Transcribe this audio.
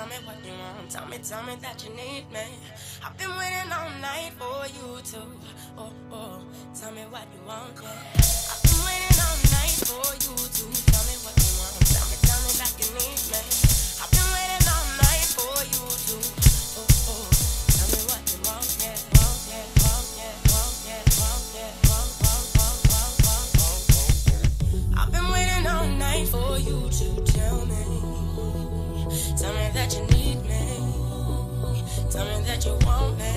Tell me what you want. Tell me that you need me. I've been waiting all night for you to. Oh, oh. Tell me what you want, yeah. I've been waiting all night for you to. Tell me what you want. Tell me that you need me. I've been waiting all night for you to. Oh, oh. Tell me what you want, yeah. Want, yeah, want, yeah, want, yeah, want, yeah, want, want, want, want, want, want. I've been waiting all night for you to tell me. Tell me that you need me. Tell me that you want me.